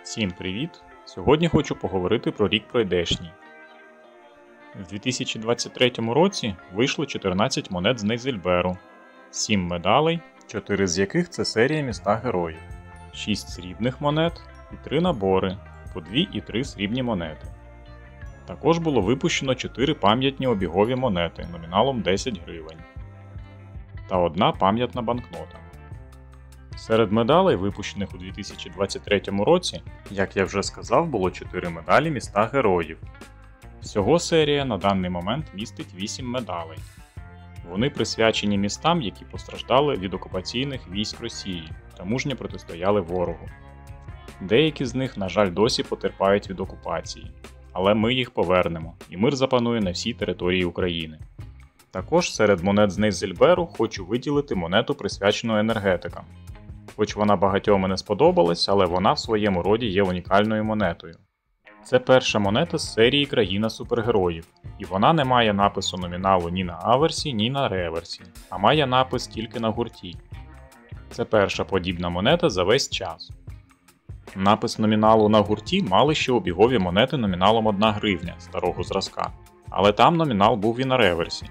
Всім привіт! Сьогодні хочу поговорити про рік пройдешній. В 2023 році вийшло 14 монет з Нейзельберу, 7 медалей, 4 з яких це серія міста героїв, 6 срібних монет і 3 набори, по 2 і 3 срібні монети. Також було випущено 4 пам'ятні обігові монети номіналом 10 гривень та 1 пам'ятна банкнота. Серед медалей, випущених у 2023 році, як я вже сказав, було 4 медалі міста героїв. Всього серія на даний момент містить 8 медалей. Вони присвячені містам, які постраждали від окупаційних військ Росії та мужньо протистояли ворогу. Деякі з них, на жаль, досі потерпають від окупації, але ми їх повернемо, і мир запанує на всій території України. Також серед монет з Нейзельберу хочу виділити монету, присвячену енергетикам. Хоч вона багатьом і не сподобалась, але вона в своєму роді є унікальною монетою. Це перша монета з серії Країна супергероїв, і вона не має напису номіналу ні на аверсі, ні на реверсі, а має напис тільки на гурті. Це перша подібна монета за весь час. Напис номіналу на гурті мали ще обігові монети номіналом 1 гривня старого зразка, але там номінал був і на реверсі.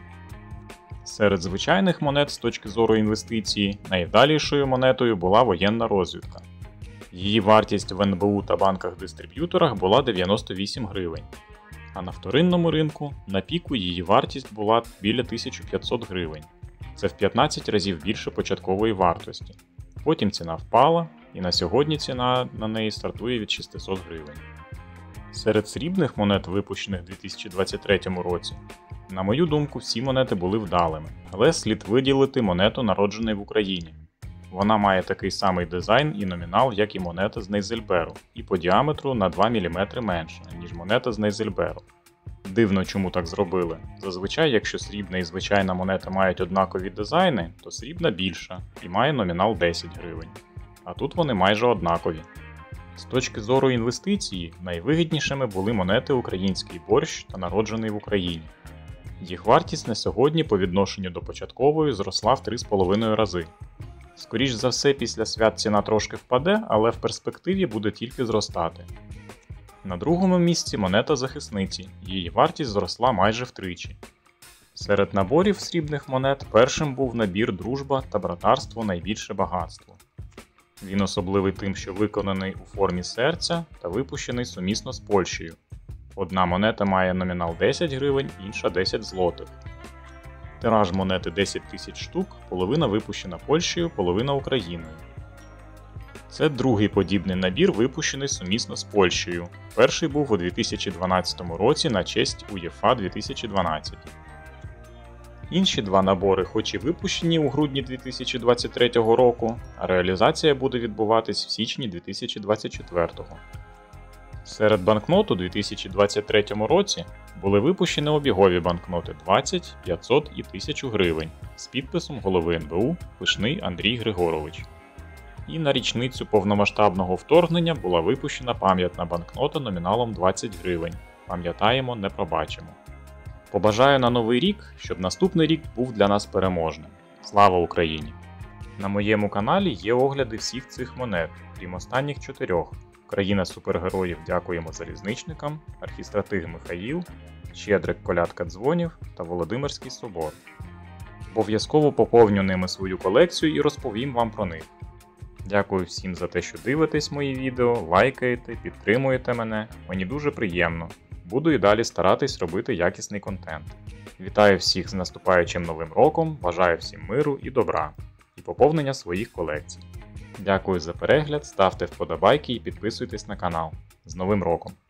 Серед звичайних монет з точки зору інвестиції найвдалішою монетою була воєнна розвідка. Її вартість в НБУ та банках-дистриб'юторах була 98 гривень, а на вторинному ринку на піку її вартість була біля 1500 гривень. Це в 15 разів більше початкової вартості. Потім ціна впала, і на сьогодні ціна на неї стартує від 600 гривень. Серед срібних монет, випущених у 2023 році, на мою думку, всі монети були вдалими, але слід виділити монету, народженої в Україні. Вона має такий самий дизайн і номінал, як і монета з Нейзельберу, і по діаметру на 2 мм менше, ніж монета з Нейзельберу. Дивно, чому так зробили. Зазвичай, якщо срібна і звичайна монета мають однакові дизайни, то срібна більша і має номінал 10 гривень. А тут вони майже однакові. З точки зору інвестиції, найвигіднішими були монети Український борщ та народжений в Україні. Їх вартість на сьогодні по відношенню до початкової зросла в 3,5 рази. Скоріш за все, після свят ціна трошки впаде, але в перспективі буде тільки зростати. На другому місці монета захисниці, її вартість зросла майже втричі. Серед наборів срібних монет першим був набір Дружба та братарство найбільше багатство. Він особливий тим, що виконаний у формі серця та випущений сумісно з Польщею. Одна монета має номінал 10 гривень, інша 10 злотих. Тираж монети 10 тисяч штук, половина випущена Польщею, половина Україною. Це другий подібний набір, випущений сумісно з Польщею. Перший був у 2012 році на честь УЄФА 2012. Інші два набори хоч і випущені у грудні 2023 року, а реалізація буде відбуватись в січні 2024. Серед банкнот у 2023 році були випущені обігові банкноти 20, 500 і 1000 гривень з підписом голови НБУ Пишний Андрій Григорович. І на річницю повномасштабного вторгнення була випущена пам'ятна банкнота номіналом 20 гривень. Пам'ятаємо, не пробачимо. Побажаю на новий рік, щоб наступний рік був для нас переможним. Слава Україні! На моєму каналі є огляди всіх цих монет, крім останніх 4. Країна супергероїв дякуємо залізничникам, архістратиг Михаїл, Щедрик Колядка Дзвонів та Володимирський собор. Обов'язково поповню ними свою колекцію і розповім вам про них. Дякую всім за те, що дивитесь мої відео, лайкаєте, підтримуєте мене, мені дуже приємно. Буду і далі старатись робити якісний контент. Вітаю всіх з наступаючим новим роком, бажаю всім миру і добра, і поповнення своїх колекцій. Дякую за перегляд, ставте вподобайки і підписуйтесь на канал. З Новим роком!